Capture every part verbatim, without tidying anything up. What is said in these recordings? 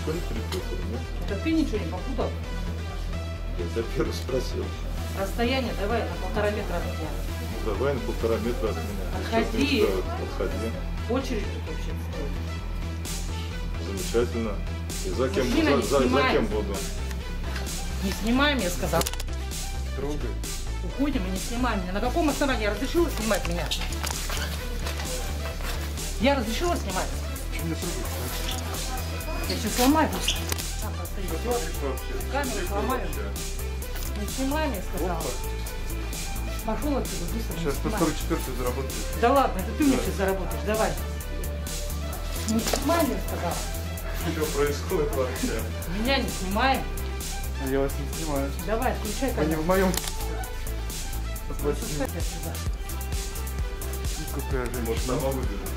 ничего не перепутал, нет? Да ты ничего не попутал. Я тебя первый спросил. Расстояние давай на полтора метра от меня. Ну, давай на полтора метра от меня. Отходи. Отходи. Очередь тут вообще строит. Замечательно. И за кем, Мужчина, за, за, за кем буду? Не снимаем, я сказал. Трогай. Уходим и не снимаем меня. На каком основании я разрешила снимать меня? Я разрешила снимать? Почему не трогай? Я сейчас сломаю. Так, остается. Камеру сломаю. Не снимай, я сказала. Пошел отсюда, быстро. Сейчас на второй, четвертый заработаешь. Да ладно, это ты мне сейчас заработаешь, давай. Не снимай, я сказала. Что происходит вообще? Меня не снимай. Я вас не снимаю. Давай, включай камеру. Вы не в моем... Пускай тебя сюда. Какая же, может, сама выберет.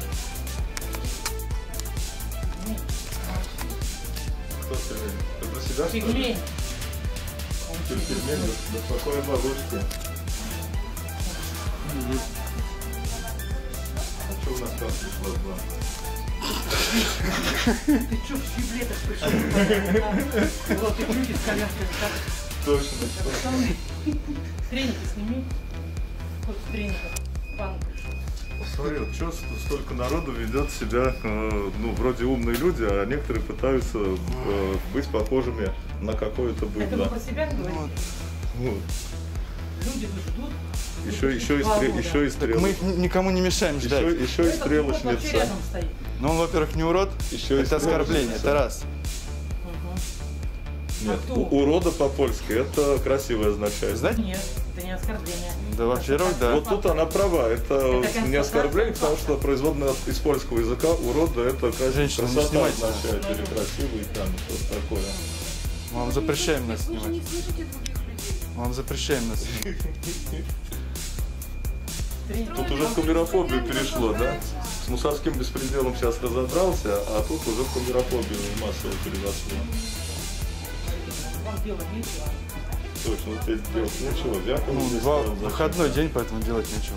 Кто пельмень? Ты про себя, что ли? Пельмень. Пельмень, да спокойной бабушки. А что у нас там пришло два? Ты что, в щеблетах пришел? Вот, и люди с колясками. Точно. Треники сними. Вот с треников. Пан пришел. Смотри, вот что столько народу ведет себя, э, ну, вроде умные люди, а некоторые пытаются э, быть похожими на какое-то Это вы быдло. про себя говорите? Вот. Люди ждут. Еще, еще, и стре, еще и стрелочница. Мы их никому не мешаем ждать. Еще, еще и Этот урод вообще стрелочница. рядом стоит. Но он, во-первых, не урод, Еще и это оскорбление, стрелочница. это раз. Нет, А кто? у- урода по-польски это красиво означает. Знаете? Нет, это не оскорбление. Да, во-первых, да. Вот тут она права, это, Это не оскорбление, потому констатация что производное из польского языка урода это красиво, Женщина, не красота снимайте. означает, или красивый там, что-то такое. Мы вам запрещаем нас Вы же не снимать. слышите других людей. Мы вам запрещаем нас снимать. Тут уже в камерофобию перешло, да? С мусорским беспределом сейчас разобрался, а тут уже в камерофобию массово переросло. Вам делать нечего. Точно, вот здесь делать нечего, вяком Ну, здесь два- стоял, зачем? выходной день, поэтому делать нечего.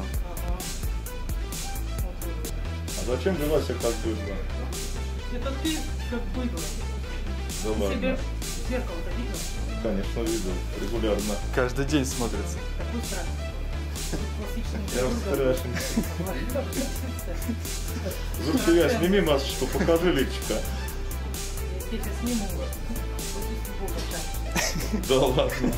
А зачем вела себя как быдло? Это ты как быдло. Да Ты себе ладно, в зеркало-то видел? конечно, видел, регулярно. Каждый день смотрится. Такой страшный. Я Классический страшен. быдло. Зурчия, сними масочку, покажи личика. Я тебя сниму. Да ладно.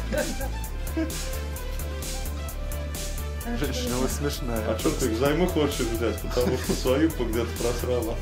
Женщина, вы смешная. А что ты их займы хочешь взять, потому что свою где-то просрала.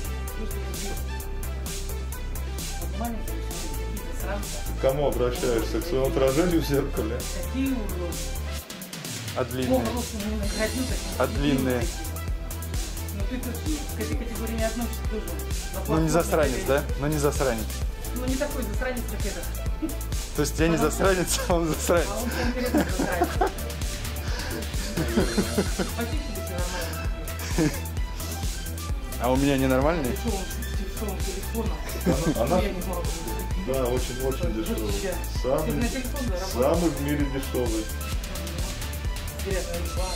К кому обращаешься? К своему отражению в зеркале? Какие уроды. А длинные? А длинные? Ну ты тут к этой категории не относишься тоже. Ну не засранец, да? Ну не засранец. Ну не такой засранец, как этот. То есть я не засранец, а он засранец. А он конкретно засранец. Почти себе все нормально. А у меня ненормальный? Дешевым, дешевым телефоном. Она, Я не могу. да, очень-очень дешевый. Ты Самый, на телефон заработал. самый в мире дешевый. Грязная реклама.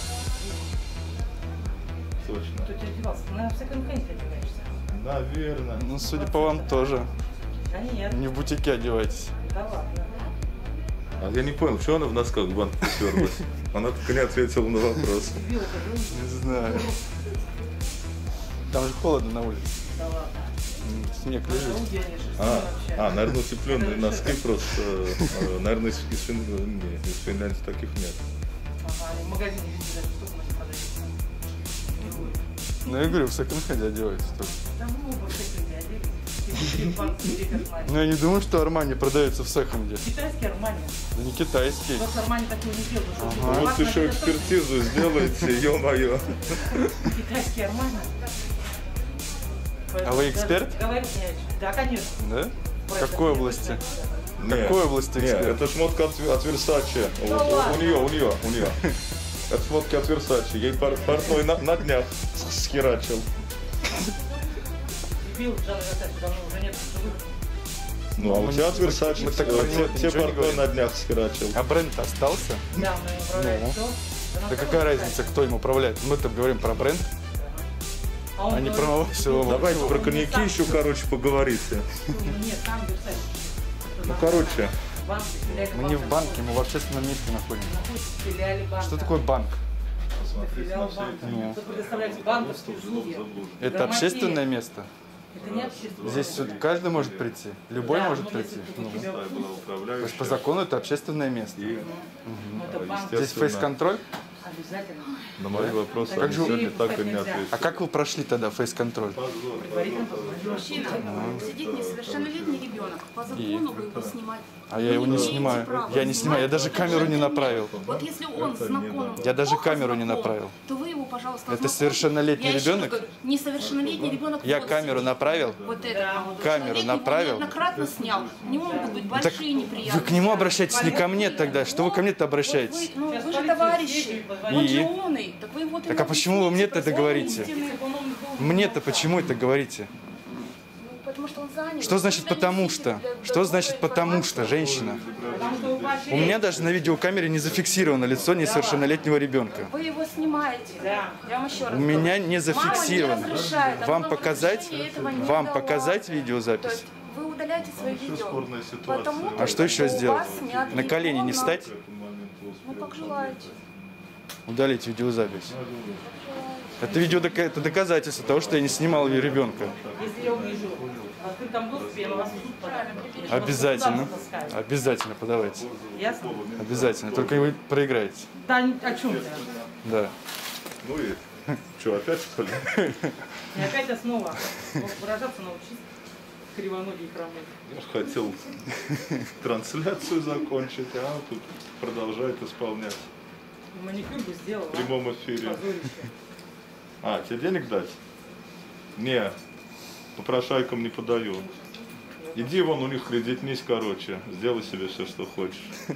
Точно. Кто тебя одевался? Ты, наверное, в секонд-хенде одеваешься. Наверное. Ну, судя по вам, тоже. Да нет. Не в бутике одевайтесь. Да ладно. А я не понял, что она в носках в банк приперлась? Она только не ответила на вопрос. Дебил, это же Не знаю. Там же холодно на улице. да ладно. М, Снег Это лежит. удельнейший сын А, вообще. а, наверное, утепленные носки просто, э, наверное, из, из, Фин... не, из Финляндии таких нет. Ага, они в магазине видели, даже сколько мы продают. Ну, я говорю, в секонд-хенде одевайтесь тоже. Да мы оба в секонде оделись. Ты в банке где Армани. Ну, я не думаю, что Армани продается в секонде. Китайский Армани. Да не китайский. Просто Армани такой не делал. что Ага. Вот еще экспертизу сделаете, ё-моё. Китайский Армани. А вы эксперт? Говорить не о чем. Да, конечно. Да? В какой области? В Нет, какой области нет, эксперт? это шмотка от, от Versace. Да Вот, у, ладно. у нее, у нее, у нее. Это шмотки от Versace. Ей пар, портной на, на днях схерачил. Дебил, Жанна Наташа, давно уже нет живых. Ну, а у тебя от Versace мы так э, про те, него те ничего не портной говорим. на днях схерачил. А бренд остался? Да, мы управляем Ну. все. Да какая разница, кто им управляет? Мы-то говорим про бренд. А он а не говорит, про всего. Давайте про коньяки еще, короче, поговорите. Нет, там Версаль. Ну, короче, Банк, филиале Мы не в банка. банке, мы в общественном месте находимся. Находится в филиале банка. Что такое банк? посмотрите Филиал на все банка. Ну. Вы предоставляете банковские услуги. Это Грамотея. общественное место? Это не общественное. Здесь сюда каждый может прийти? Любой Да, может ну, прийти? если Ну. у тебя- была То есть по управляющая. закону это общественное место. И, Ну, это банк. Здесь естественно, фейс-контроль? Обязательно. на мои вопросы Как они же- сегодня так и не нельзя. А ответили. как вы прошли тогда фейс-контроль? Предварительно позвонила. Мужчина, сидит несовершеннолетний ребенок. По закону вы его снимать. А я его не имеете снимаю. права Я не снимаю, я даже снимать камеру не это направил. Вот если он знаком, Я даже плохо камеру не знаком, направил. то вы его, пожалуйста, Это ознакомьте. совершеннолетний Я еще раз ребенок? говорю, несовершеннолетний ребенок. Я вот камеру сидит. направил? Вот это молодой Камеру человек, его направил? неоднократно снял. У него могут быть Так большие вы неприятности. к нему обращаетесь, не ко мне тогда. Что вы ко мне-то обращаетесь? Вот вы, ну, Сейчас вы же полицию товарищи. съездили, Он И? же умный. Так, вы вот Так ему а почему вы мне-то это объясните, говорите? истинный. Мне-то почему это говорите? Ну, потому что он занят. Что значит Вы потому донесите что? для- Что для значит другой потому что, информации. женщина? Потому что вы У поощряете. меня даже на видеокамере не зафиксировано лицо несовершеннолетнего ребенка. Вы его снимаете. Да. Я вам еще раз У меня говорю. не зафиксировано. Мама не разрешает, а Вам вам показать? разрешение этого не Вам дала. показать То видеозапись? есть вы удаляете свои Вообще видео. спорная ситуация. Потому А что еще у сделать? вас не На колени не отредактировано. встать? Ну как желаете. Удалить видеозапись. Это видео дока- это доказательство того, что я не снимал ребенка. Если я увижу в открытом доступе, я на вас в суд подам. Обязательно. Вас сюда затаскают. Обязательно подавайте. Ясно? Обязательно. Только вы проиграете. Да, о чем ты? Да. Ну и что, опять что ли? И опять основа. Вот выражаться научись. Кривоногий хромой. Я ж хотел трансляцию закончить, а тут продолжает исполнять Маникюр бы сделал. в прямом эфире. Позорище. А, тебе денег дать? Не, попрошайкам не подаю. Иди вон, у них кредитнись, короче, сделай себе все, что хочешь. Вот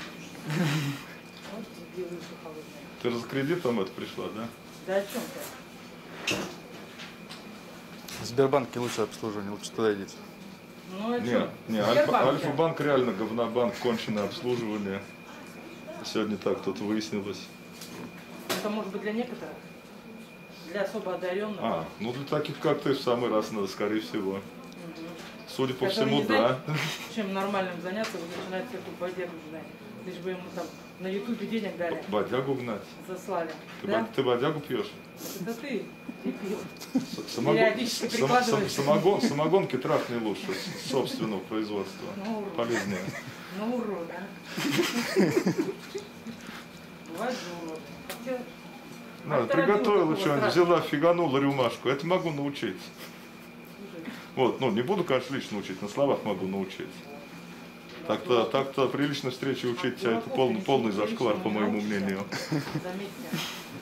тебе выше холодная. Ты же с кредитом это пришла, да? Да о чем ты? В Сбербанке лучше обслуживание, лучше туда идите. Ну о Не, чем? не, Альфа, Альфа-банк реально говнобанк, конченое обслуживание. Сегодня так тут выяснилось. Это может быть для некоторых. Для особо одаренных. А, ну для таких, как ты, в самый раз надо, скорее всего. Судя по Которые всему, не да. знают, чем нормальным заняться, вы начинаете всякую бодягу ждать. Лишь бы ему там на ютубе денег дали, Бодягу гнать. заслали. Ты, Да? бо- ты бодягу пьешь? Это ты дебил. С- самогон- Периодически сам- прикладываешь. сам- самогон- Самогонки трахни лучше, с- собственного производства. Ну, урод. Полезнее. Ну, урод, а. Бывает же урод. Хотя- Надо, Альтернативу приготовила такого что-нибудь, страшного. взяла, фиганула рюмашку. Это могу научить. Вот, ну не буду, конечно, лично учить, на словах могу научить. Так-то, так-то при личной встрече учить тебя это полный, полный зашквар, по моему мнению. Заметьте.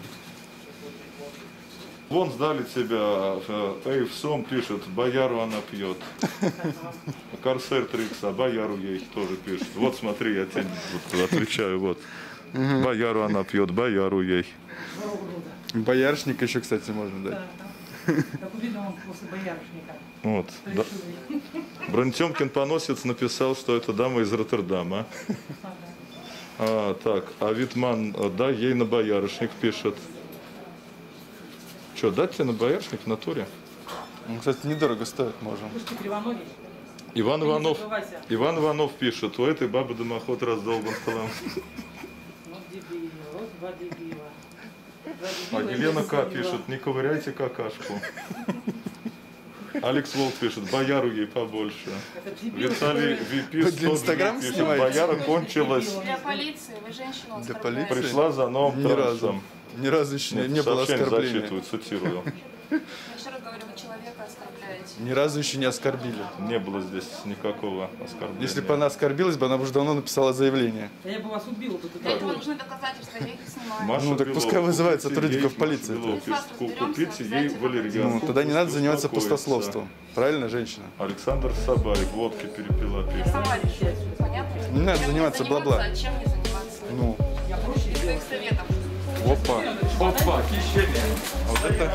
Вон сдали тебя, э, Эйвсом пишет, бояру она пьет. Корсер Трикс, а бояру ей тоже пишет. Вот смотри, я тебе вот отвечаю, вот. Бояру она пьет, бояру ей. Боярышник еще, кстати, можно дать. Как видно, он после боярышника. Вот. Да. Бронтемкин Поносец написал, что это дама из Роттердама. А, так, а Витман, да, ей на боярышник пишет. Что, дать тебе на боярышник в натуре? Ну, кстати, недорого стоит, можем. Слушайте, кривоногий. Иван Ты не Иванов, забывайся. Иван Иванов пишет, у этой бабы дымоход раздолбан хлам. Вот дебил, вот два дебила. Два А дебила, Елена и К. я пишет, не ковыряйте какашку. Алекс Волк пишет, бояру ей побольше. Это дебил, Виталий который- Ви Пи Вы для сто Инстаграма пишет, снимаете? бояра кончилась, Для полиции вы женщину Для оскорбляете. полиции? пришла за новым Ни разу. трансом. Ни разу еще Нет, не было сообщение оскорбления. зачитываю, цитирую. Я еще раз говорю, вы человека оскорбляете. Ни разу еще не оскорбили. Не было здесь никакого оскорбления. Если бы она оскорбилась, бы она бы уже давно написала заявление. Да я бы вас убила бы. Для этого нужны доказательства, я их снимаю. Маша Ну, так Белова, пускай вызывает купите сотрудников ей, полиции. Маша Белова Мы с вас пишет, разберемся, купите ей обязательно валерьянку. Ну, тогда не надо пусть заниматься успокоится. пустословством. Правильно, женщина? Александр Сабарик, водки перепила Я пишет. сама решу, понятно? Не надо Чем заниматься заниматься, бла-бла. А чем не заниматься? Ну, Я проще Из делаю. своих советов. опа. Опа, хищение. Вот это...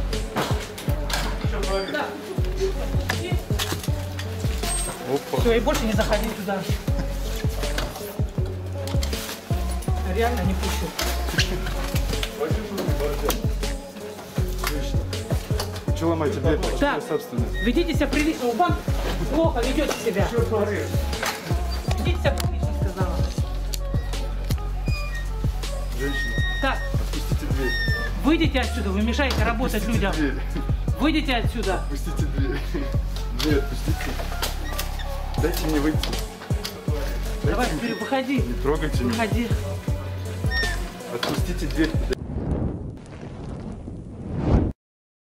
Опа. Все, и больше не заходи туда. Реально не пущу. Что ломаете дверь? Так, Собственность. ведите себя прилично. Он плохо ведет себя. Ведите себя прилично, сказала. Женщина, Так, отпустите дверь. выйдите отсюда, вы мешаете работать Отпустите людям. дверь. Выйдите отсюда. Отпустите дверь. Дверь отпустите. Дайте мне выйти. Давай, вперед, выходи. Не трогайте меня. Выходи. Отпустите дверь.